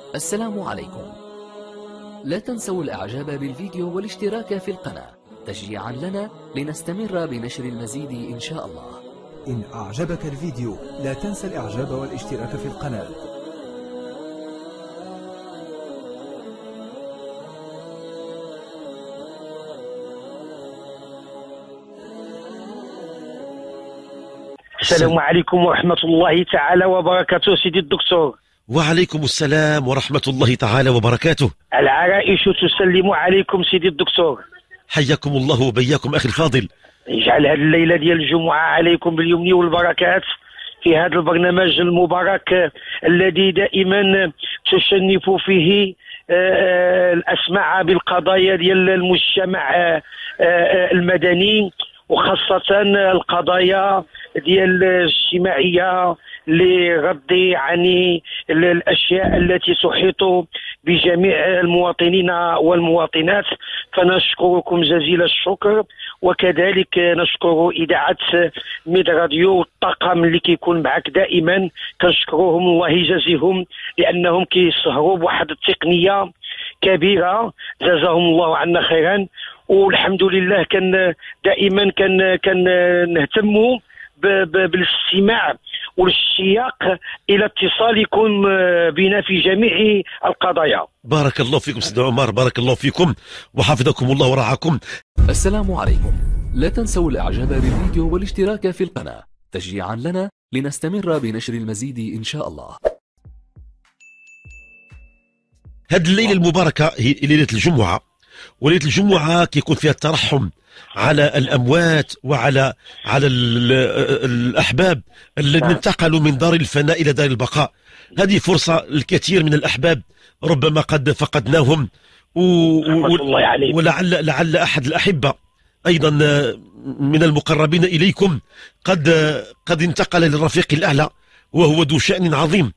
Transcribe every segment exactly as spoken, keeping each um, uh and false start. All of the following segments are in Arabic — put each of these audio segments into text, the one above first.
السلام عليكم. لا تنسوا الاعجاب بالفيديو والاشتراك في القناة تشجيعا لنا لنستمر بنشر المزيد ان شاء الله. إن أعجبك الفيديو لا تنسى الإعجاب والاشتراك في القناة. السلام عليكم ورحمة الله تعالى وبركاته سيدي الدكتور. وعليكم السلام ورحمة الله تعالى وبركاته. العرائش تسلم عليكم سيدي الدكتور. حياكم الله وبياكم أخي الفاضل. يجعل هذه الليلة ديال الجمعة عليكم باليمن والبركات في هذا البرنامج المبارك الذي دائما تشنف فيه الأسماع بالقضايا ديال المجتمع المدني، وخاصة القضايا ديال الاجتماعية لرد عن الأشياء التي تحيط بجميع المواطنين والمواطنات. فنشكركم جزيل الشكر، وكذلك نشكر إذاعة ميد راديو والطاقم اللي كيكون معك دائما، كنشكروهم الله يجازيهم لأنهم كيسهروا بواحد التقنية كبيرة، جزاهم الله عنا خيرا. والحمد لله كان دائما كان كان نهتموا بالاستماع والاشتياق الى اتصالكم بنا في جميع القضايا. بارك الله فيكم سيدنا عمر، بارك الله فيكم وحفظكم الله ورعاكم. السلام عليكم. لا تنسوا الاعجاب بالفيديو والاشتراك في القناة تشجيعا لنا لنستمر بنشر المزيد ان شاء الله. هذه الليلة المباركة هي ليلة الجمعة، وليلة الجمعة كيكون فيها الترحم على الأموات وعلى على الأحباب الذين انتقلوا من دار الفناء إلى دار البقاء. هذه فرصة الكثير من الأحباب ربما قد فقدناهم، و... ولعل لعل أحد الأحبة أيضا من المقربين إليكم قد قد انتقل للرفيق الأعلى وهو ذو شأن عظيم.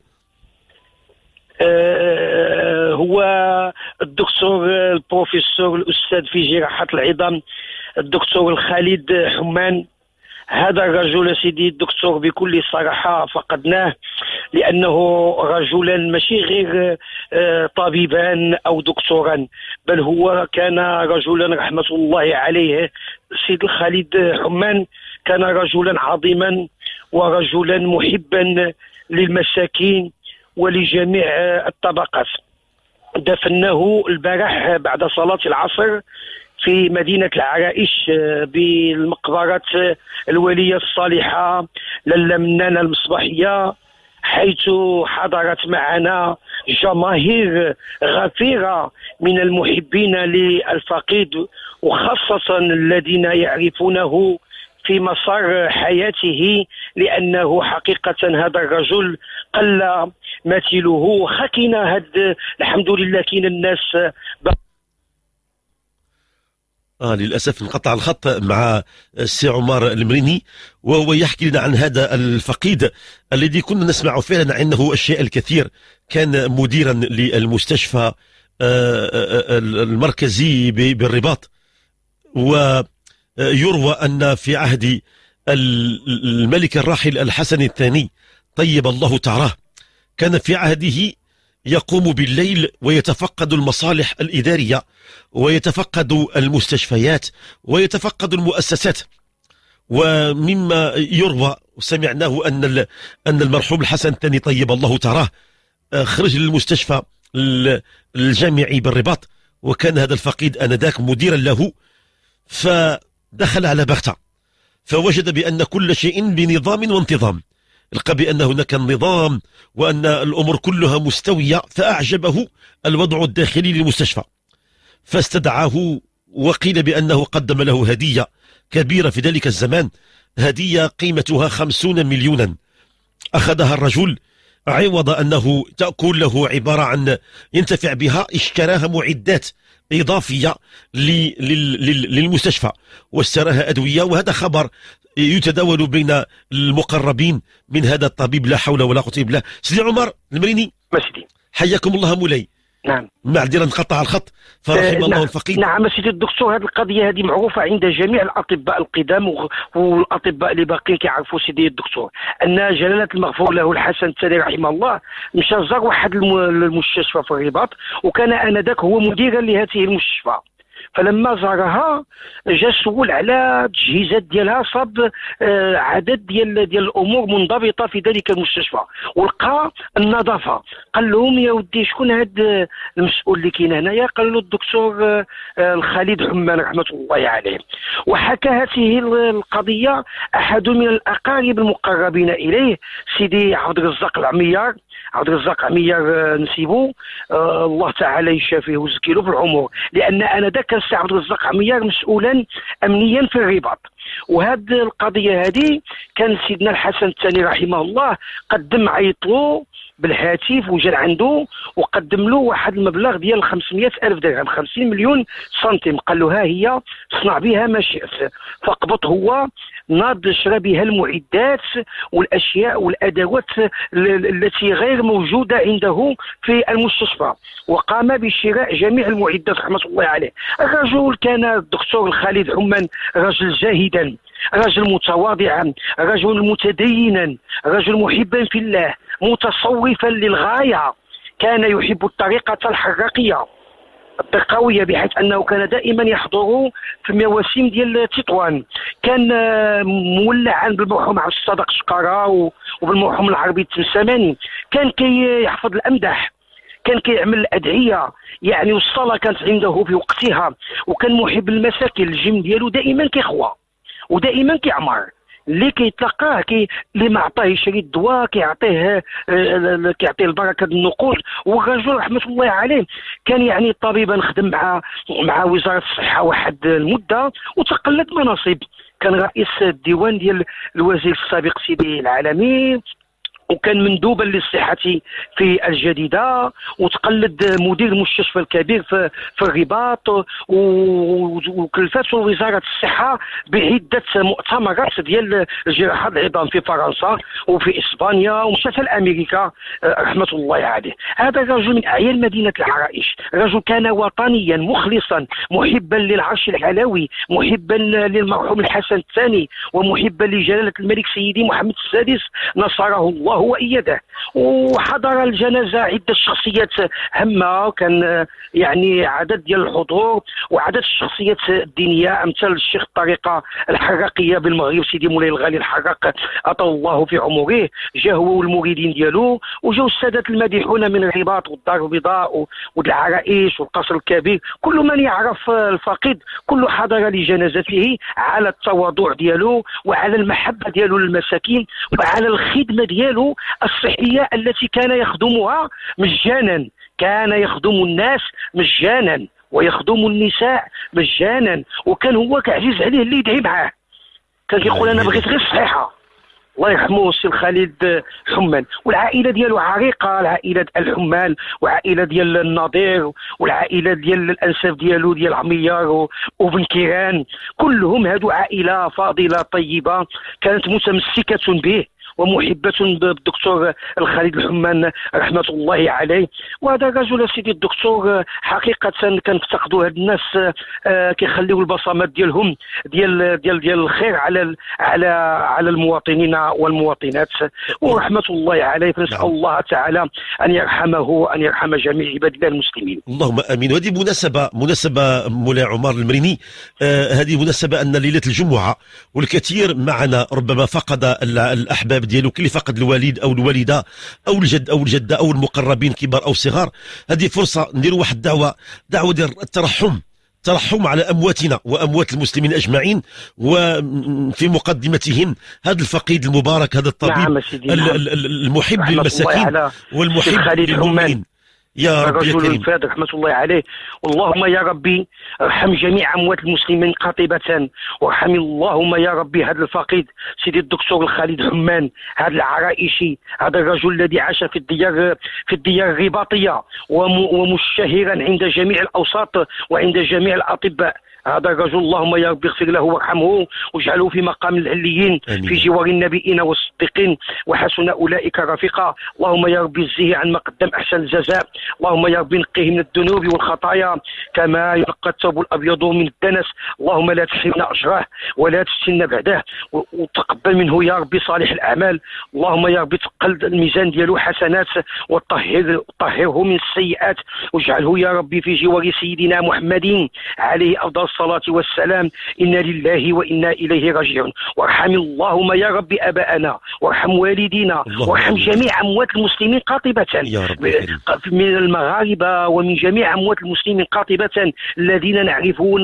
أه هو الدكتور البروفيسور الأستاذ في جراحة العظام الدكتور الخالد حمان. هذا الرجل سيدي الدكتور بكل صراحة فقدناه، لأنه رجلا ماشي غير طبيبا أو دكتورا، بل هو كان رجلا رحمة الله عليه. سيد الخالد حمان كان رجلا عظيما ورجلا محبا للمساكين ولجميع الطبقات. دفناه البارح بعد صلاة العصر في مدينة العرائش بالمقبرة الولية الصالحة لاله منانة المصباحية، حيث حضرت معنا جماهير غفيرة من المحبين للفقيد، وخاصة الذين يعرفونه في مسار حياته، لأنه حقيقة هذا الرجل قل مثيله. خكينا هاد الحمد لله كاين الناس آه للأسف انقطع الخط مع السي عمر المريني، وهو يحكي لنا عن هذا الفقيد الذي كنا نسمع فعلا عنه الشيء الكثير. كان مديرا للمستشفى المركزي بالرباط، ويروى أن في عهد الملك الراحل الحسن الثاني طيب الله تعراه كان في عهده يقوم بالليل ويتفقد المصالح الإدارية ويتفقد المستشفيات ويتفقد المؤسسات. ومما يروى وسمعناه أن أن المرحوم الحسن الثاني طيب الله تعراه خرج للمستشفى الجامعي بالرباط، وكان هذا الفقيد آنذاك مديرا له، فدخل على بغتة فوجد بأن كل شيء بنظام وانتظام، لقى بأن هناك النظام وأن الأمور كلها مستوية، فأعجبه الوضع الداخلي للمستشفى، فاستدعاه وقيل بأنه قدم له هدية كبيرة في ذلك الزمان، هدية قيمتها خمسون مليونا. أخذها الرجل عوض أنه تأكل له عبارة عن ينتفع بها، اشتراها معدات إضافية للمستشفى واشتراها أدوية. وهذا خبر يتداول بين المقربين من هذا الطبيب، لا حول ولا قوة إلا بالله. سيدي عمر المريني مسدي، حياكم الله مولاي. نعم معذرة نقطع الخط، فرحم آه الله نعم. الفقيد. نعم سيدي الدكتور، هذه القضيه هذه معروفه عند جميع الاطباء القدام والاطباء اللي باقيين كيعرفوا سيدي الدكتور ان جلاله المغفور له الحسن الثاني رحمه الله مشى زار واحد المستشفى في الرباط، وكان انذاك هو مديرا لهذه المستشفى. فلما زارها جا سول على التجهيزات ديالها، صاب آه عدد ديال ديال الامور منضبطه في ذلك المستشفى، ولقى النظافه. قال لهم يا ودي شكون هذا المسؤول اللي كاين هنايا؟ قال له الدكتور آه الخالد حمان رحمه الله عليه. وحكى هذه القضيه احد من الاقارب المقربين اليه سيدي عبد الرزاق العميار. عبد الرزاق عميار نسيبو آه الله تعالى يشافيه ويزكي له في العمر، لان انا ذاك كان السي عبد الرزاق عميار مسؤولا امنيا في الرباط. وهذه القضيه هذه كان سيدنا الحسن الثاني رحمه الله قدم عيطلو بالهاتف وجا عنده وقدم له واحد المبلغ ديال خمسمائة ألف درهم، خمسين مليون سنتيم. قال له ها هي صنع بها ما شئت. فقبط هو ناض شرى بها المعدات والاشياء والادوات التي غير موجوده عنده في المستشفى، وقام بشراء جميع المعدات رحمه الله عليه. الرجل كان الدكتور الخالد حمان رجل جاهدا، رجل متواضعا، رجل متدينا، رجل محبا في الله، متصوفا للغايه. كان يحب الطريقه الحراقيه التقوية، بحيث انه كان دائما يحضر في مواسم ديال تطوان. كان مولعا بالمرحوم عبد الصادق شقاره وبالمرحوم العربي التمساماني. كان كيحفظ الامدح، كان كيعمل الادعيه يعني، والصلاه كانت عنده في وقتها. وكان محب المساكن، الجيم ديالو دائما كيخوى ودائما كيعمر. اللي كيتلقاه كي اللي ما عطاه يشري الدواء كيعطيه آه كيعطيه البركه النقود. والرجل رحمه الله عليه كان يعني طبيبا، خدم مع مع وزاره الصحه واحد المده وتقلد مناصب. كان رئيس الديوان ديال الوزير السابق سيدي العالمي، وكان مندوبا للصحة في الجديدة، وتقلد مدير المستشفى الكبير في, في الرباط، وكلفته وزارة الصحة بعدة مؤتمرات ديال جراحة العظام في فرنسا وفي إسبانيا ومشى في أمريكا رحمة الله عليه. هذا الرجل من أعيان مدينة العرائش، رجل كان وطنيا مخلصا محبا للعرش العلوي، محبا للمرحوم الحسن الثاني، ومحبا لجلالة الملك سيدي محمد السادس نصره الله وإيده. وحضر الجنازة عدة شخصيات هامة، كان يعني عدد ديال الحضور وعدد الشخصيات الدينية أمثال الشيخ الطريقة الحراقية بالمغرب سيدي مولاي الغالي الحراق أطال الله في عمره، جا هو والمريدين ديالو، وجاو السادة المديحون من الرباط والدار البيضاء والعرائش والقصر الكبير. كل من يعرف الفقيد كل حضر لجنازته على التواضع ديالو وعلى المحبة ديالو للمساكين وعلى الخدمة ديالو الصحية التي كان يخدمها مجانا. كان يخدم الناس مجانا ويخدم النساء مجانا، وكان هو كعزيز عليه اللي يدعي معاه. كان كيقول انا بغيت غير الصحيحه. الله يرحمه السي الخالد حمان. والعائله ديالو عريقه، العائله الحمان وعائله ديال الناظر والعائله ديال الانساب ديالو ديال عميار وبن كيران، كلهم هادو عائله فاضله طيبه كانت متمسكه به ومحبة بالدكتور الخالد الحمان رحمة الله عليه. وهذا الرجل سيدي الدكتور حقيقة كنفتقدوا هاد الناس آه كيخليوا البصمات ديالهم ديال ديال ديال الخير على على على المواطنين والمواطنات ورحمة الله عليه. فنسأل الله تعالى أن يرحمه وأن يرحم جميع عباد الله المسلمين. اللهم آمين. وهذه مناسبة مناسبة مولاي عمر المريني، آه هذه مناسبة أن ليلة الجمعة والكثير معنا ربما فقد الأحباب ديالو، كل فقد الوالد او الوالده او الجد او الجده او المقربين كبار او صغار. هذه فرصه نديروا واحد الدعوه دعوه ديال الترحم، ترحم على امواتنا واموات المسلمين اجمعين، وفي مقدمتهم هذا الفقيد المبارك، هذا الطبيب نعم المحب للمساكين والمحب للمؤمنين. يا رب يا كريم الفاضل رحمة الله عليه. اللهم يا ربي ارحم جميع أموات المسلمين قاطبة، وارحم اللهم يا ربي هذا الفقيد سيدي الدكتور الخالد حمان، هذا العرائشي، هذا الرجل الذي عاش في الديار في الديار الرباطية ومشتهرا عند جميع الأوساط وعند جميع الأطباء. هذا الرجل اللهم يا رب اغفر له وارحمه واجعله في مقام العليين في جوار النبيين والصديقين وحسن اولئك رفيقا. اللهم يا رب اجزه عن ما قدم احسن الجزاء. اللهم يا رب نقيه من الذنوب والخطايا كما ينقى الثوب الابيض من الدنس. اللهم لا تحرمنا اجره ولا تفتنا بعده وتقبل منه يا رب صالح الاعمال. اللهم يا رب تقل الميزان ديالو حسنات وطهر طهره من السيئات واجعله يا ربي في جوار سيدنا محمد عليه افضل الصلاه والسلام. انا لله وانا اليه راجعون. وارحم اللهم يا رب اباءنا وارحم والدينا وارحم جميع اموات المسلمين قاطبه من المغاربه ومن جميع اموات المسلمين قاطبه الذين نعرفون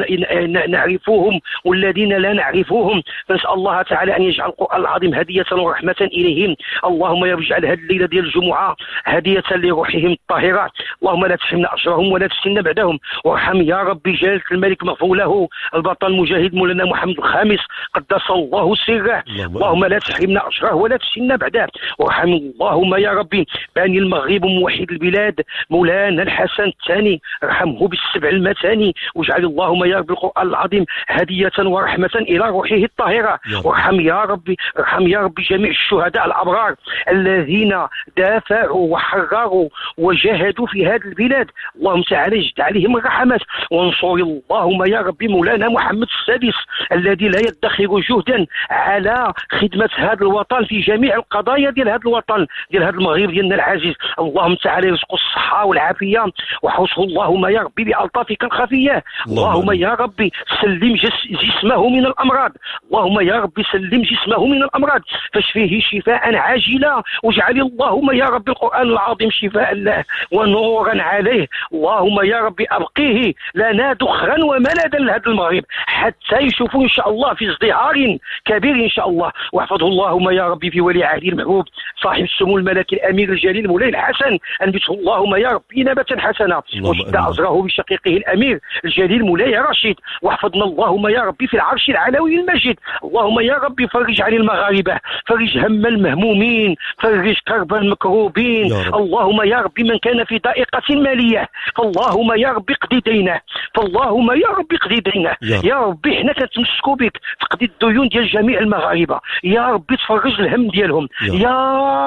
نعرفوهم والذين لا نعرفوهم. نسال الله تعالى ان يجعل القران العظيم هديه ورحمه اليهم. اللهم يا رب اجعل هذه الليله ديال الجمعه هديه لروحهم الطاهره. اللهم لا تحرمنا اجرهم ولا تفتنا بعدهم. وارحم يا رب جلاله الملك مغفور له البطل المجاهد مولانا محمد الخامس قدس الله سره. اللهم لا تحرمنا اجره ولا تفتنا بعده. وارحم اللهم يا ربي باني المغرب موحد البلاد مولانا الحسن الثاني ارحمه بالسبع المثاني واجعل اللهم يا رب القران العظيم هديه ورحمه الى روحه الطاهره. وارحم يا ربي ارحم يا ربي جميع الشهداء الابرار الذين دافعوا وحرروا وجاهدوا في هذه البلاد. اللهم تعالى اجد عليهم الرحمات وانصر اللهم يا ربي مولانا محمد السادس الذي لا يدخر جهدا على خدمه هذا الوطن في جميع القضايا ديال هذا الوطن ديال هذا المغرب ديالنا العزيز. اللهم تعالى يرزقه الصحه والعافيه وحوصه اللهم يا ربي بالطافك الخفيه. اللهم يا ربي سلم جس جسمه من الامراض. اللهم يا ربي سلم جسمه من الامراض فاشفيه شفاء عاجلا واجعل اللهم يا ربي القران العظيم شفاء له ونورا عليه. اللهم يا ربي ابقيه لنا دخرا وملدا لهذا المغرب حتى يشوفوا ان شاء الله في ازدهار كبير ان شاء الله. واحفظه اللهم يا ربي في ولي عهده المحبوب صاحب السمو الملكي الامير الجليل مولاي الحسن انبته اللهم يا ربي نبتا حسنا وشد ازره بشقيقه الامير الجليل مولاي رشيد. واحفظنا اللهم يا ربي في العرش العلوي المجيد. اللهم يا ربي فرج عن المغاربه فرج هم المهمومين فرج كرب المكروبين. اللهم يا ربي من كان في ضائقه ماليه فاللهم يا ربي اقضي دينه فاللهم يا ربي اقضي دينه. يا ربي حنا كنتمسكوا بك تقضي الديون ديال جميع المغاربه. يا ربي تفرج الهم ديالهم. يا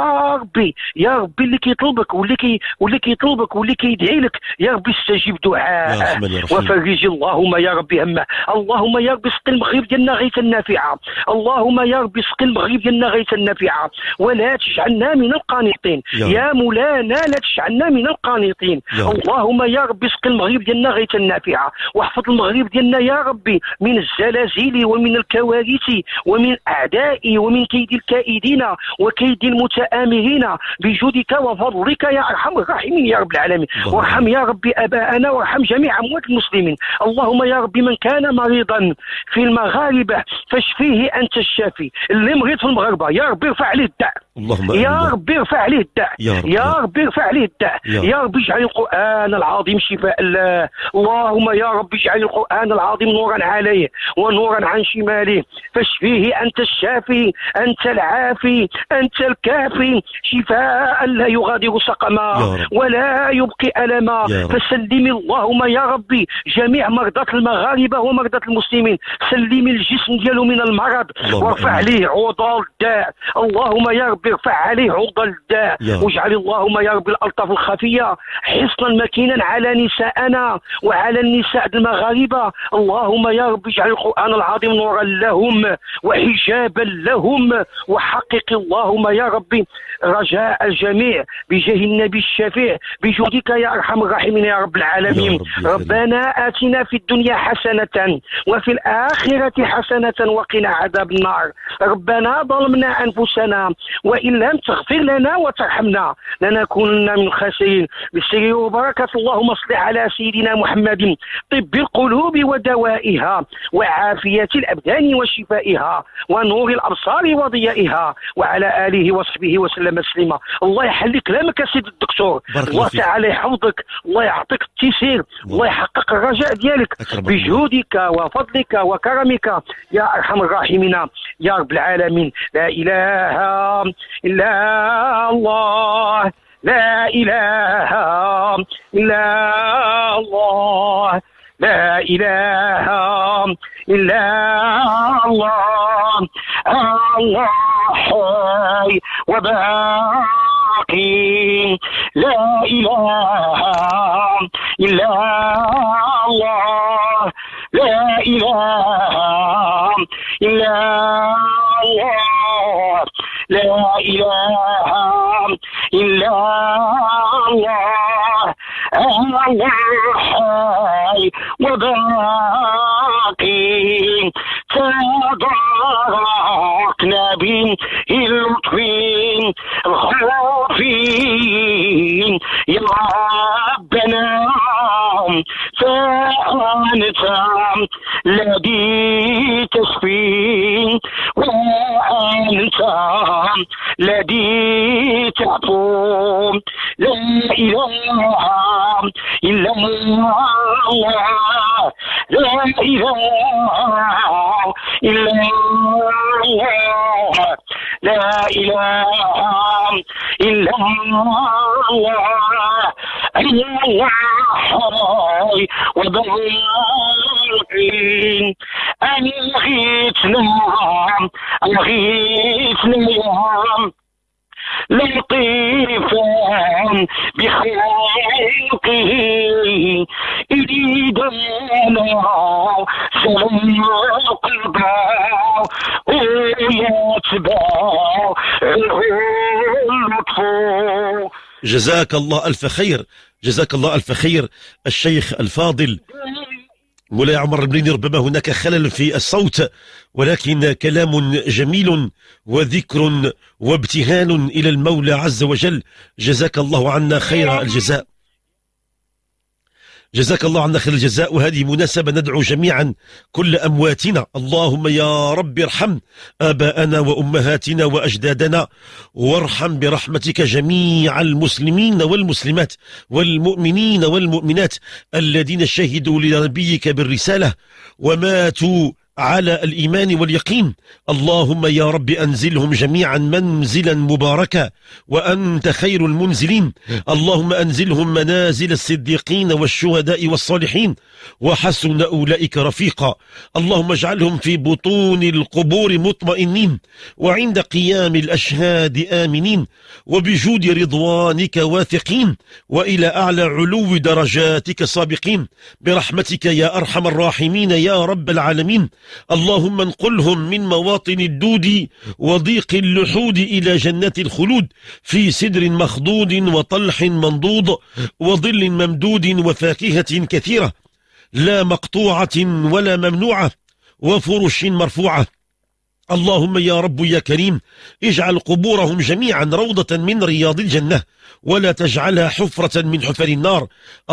ربي يا ربي اللي كيطلبك واللي كي واللي كيطلبك واللي كيدعي لك يا ربي استجيب دعاء وفرج اللهم يا ربي همه. اللهم يا ربي سقي المغرب ديالنا غيثا نافعه. اللهم يا ربي سقي المغرب ديالنا غيثا نافعه ولا تجعلنا من القانطين. يا مولانا لا تجعلنا من القانطين. اللهم يا ربي سقي المغرب ديالنا غيثا نافعه واحفظ المغرب ديالنا يا ربي من الزلازل ومن الكوارث ومن اعداء ومن كيد الكائدين وكيد المتآمرين بجودك وفضلك يا ارحم الراحمين يا رب العالمين. وارحم يا ربي اباءنا وارحم جميع اموات المسلمين. اللهم يا ربي من كان مريضا في المغاربه فاشفيه انت الشافي. اللي مريض في المغاربه يا ربي ارفع عليه الداء. يا ربي ارفع عليه الداء. يا ربي ارفع عليه الداء. يا ربي اجعل القران العظيم شفاء الله. اللهم يا ربي اجعل القران العظيم نورا عليه ونورا عن شماله فاشفيه انت الشافي انت العافي انت الكافي شفاء لا يغادر سقما ولا يبقي الما. فسلم اللهم يا ربي جميع مرضى المغاربه ومرضى المسلمين. سلم الجسم ديالو من المرض وارفع عليه عوض الداء. اللهم يا ربي ارفع عليه عوض الداء واجعل اللهم يا ربي الالطاف الخفيه حصنا مكينا على نسائنا وعلى النساء المغاربه. اللهم يا رب اجعل القرآن العظيم نورا لهم وحجابا لهم وحقق اللهم يا ربي رجاء الجميع بجاه النبي الشفيع بجودك يا ارحم الراحمين يا رب العالمين. ربنا آتنا في الدنيا حسنة وفي الآخرة حسنة وقنا عذاب النار. ربنا ظلمنا أنفسنا وإن لم تغفر لنا وترحمنا لنكونن من الخاسرين. بالسر وبركة اللهم صل على سيدنا محمد طب القلوب ودوائها وعافية الأبدان وشفائها ونور الأبصار وضيائها وعلى آله وصحبه وسلم تسليما. الله يحلي كلامك يا سيد الدكتور. الله تعالى يحفظك. الله يعطيك التيسير. الله يحقق الرجاء ديالك بجودك وفضلك وكرمك يا أرحم الراحمين يا رب العالمين. لا إله إلا الله لا إله إلا الله لا إله إلا الله، الله حي وباقي، لا إله إلا الله، لا إله إلا الله، لا إله إلا الله، الله حي وباقي، تباركنا باللطف الخوفين يا ربنا، فأنت الذي تشفي، وأنت الذي تعفو، لا إله إلا الله، لا إله إلا الله، لا إله إلا الله، الله حي وباقي، أغيثنا أغيثنا يا لطيفا بخلقه، إريدنا سلام القضاء ويتبع اللطف. جزاك الله ألف خير، جزاك الله ألف خير الشيخ الفاضل مولاي عمر المليني. ربما هناك خلل في الصوت، ولكن كلام جميل وذكر وابتهال إلى المولى عز وجل. جزاك الله عنا خير الجزاء، جزاك الله عنا خير الجزاء. وهذه مناسبة ندعو جميعا كل أمواتنا، اللهم يا رب ارحم آباءنا وأمهاتنا وأجدادنا، وارحم برحمتك جميع المسلمين والمسلمات والمؤمنين والمؤمنات الذين شهدوا لنبيك بالرسالة وماتوا على الإيمان واليقين. اللهم يا رب أنزلهم جميعا منزلا مباركا وأنت خير المنزلين. اللهم أنزلهم منازل الصديقين والشهداء والصالحين وحسن أولئك رفيقا. اللهم اجعلهم في بطون القبور مطمئنين، وعند قيام الأشهاد آمنين، وبجود رضوانك واثقين، وإلى أعلى علو درجاتك سابقين، برحمتك يا أرحم الراحمين يا رب العالمين. اللهم انقلهم من مواطن الدود وضيق اللحود إلى جنات الخلود، في سدر مخضود وطلح منضود وظل ممدود وفاكهة كثيرة، لا مقطوعة ولا ممنوعة، وفرش مرفوعة. اللهم يا رب يا كريم اجعل قبورهم جميعا روضة من رياض الجنة، ولا تجعلها حفرة من حفر النار.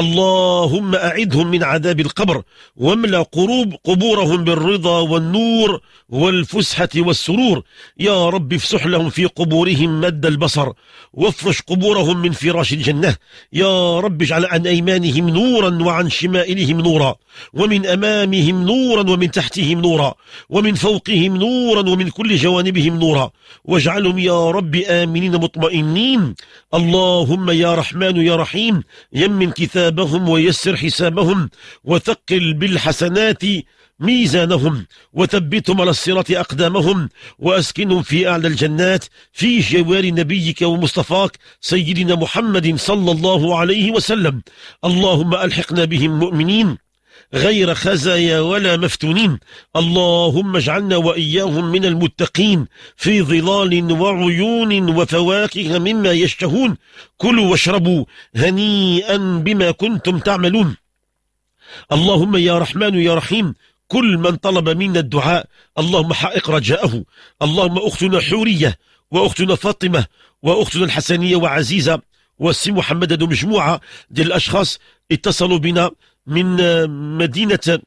اللهم أعدهم من عذاب القبر، واملأ قروب قبورهم بالرضا والنور والفسحة والسرور. يا رب افسح لهم في قبورهم مد البصر، وافرش قبورهم من فراش الجنة. يا رب اجعل عن أيمانهم نورا وعن شمائلهم نورا، ومن أمامهم نورا ومن تحتهم نورا، ومن فوقهم نورا ومن كل جوانبهم نورا، واجعلهم يا رب آمنين مطمئنين. اللهم يا رحمن يا رحيم يمن كتابهم ويسر حسابهم، وثقل بالحسنات ميزانهم، وثبتهم على الصراط أقدامهم، وأسكنهم في أعلى الجنات في جوار نبيك ومصطفاك سيدنا محمد صلى الله عليه وسلم. اللهم ألحقنا بهم مؤمنين غير خزايا ولا مفتونين. اللهم اجعلنا وإياهم من المتقين في ظلال وعيون وفواكه مما يشتهون. كلوا واشربوا هنيئا بما كنتم تعملون. اللهم يا رحمن يا رحيم كل من طلب منا الدعاء اللهم حقق رجاءه. اللهم أختنا حورية وأختنا فاطمة وأختنا الحسنية وعزيزة والسي محمد دو مجموعة ديال الأشخاص اتصلوا بنا من مدينة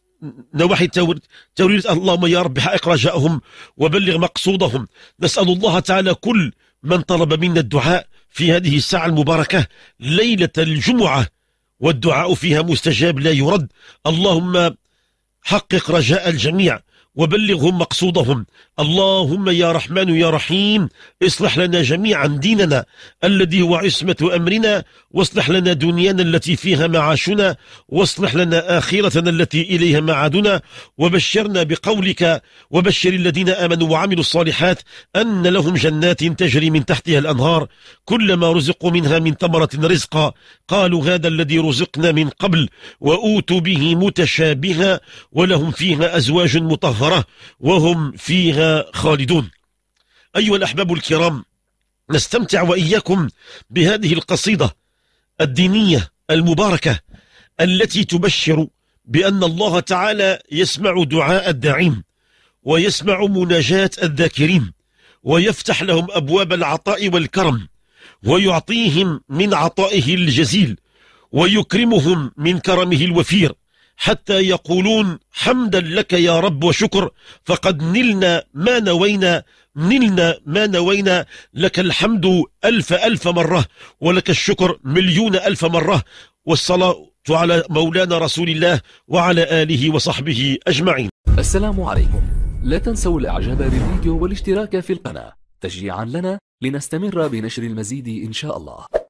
نواحي توريد. اللهم يا رب حقق رجاءهم وبلغ مقصودهم. نسأل الله تعالى كل من طلب منا الدعاء في هذه الساعة المباركة ليلة الجمعة والدعاء فيها مستجاب لا يرد. اللهم حقق رجاء الجميع وبلغهم مقصودهم. اللهم يا رحمن يا رحيم اصلح لنا جميعا ديننا الذي هو عصمة أمرنا، واصلح لنا دنيانا التي فيها معاشنا، واصلح لنا آخرتنا التي إليها معادنا، وبشرنا بقولك وبشر الذين آمنوا وعملوا الصالحات أن لهم جنات تجري من تحتها الأنهار كلما رزقوا منها من ثمرة رزقا قالوا هذا الذي رزقنا من قبل وأوتوا به متشابها ولهم فيها أزواج مطهرة وهم فيها خالدون. أيها الأحباب الكرام، نستمتع وإياكم بهذه القصيدة الدينية المباركة التي تبشر بأن الله تعالى يسمع دعاء الداعين ويسمع مناجاة الذاكرين ويفتح لهم أبواب العطاء والكرم ويعطيهم من عطائه الجزيل ويكرمهم من كرمه الوفير حتى يقولون حمدا لك يا رب وشكر فقد نلنا ما نوينا نلنا ما نوينا، لك الحمد ألف ألف مرة ولك الشكر مليون ألف مرة، والصلاة على مولانا رسول الله وعلى آله وصحبه أجمعين. السلام عليكم. لا تنسوا الإعجاب بالفيديو والاشتراك في القناة تشجيعا لنا لنستمر بنشر المزيد إن شاء الله.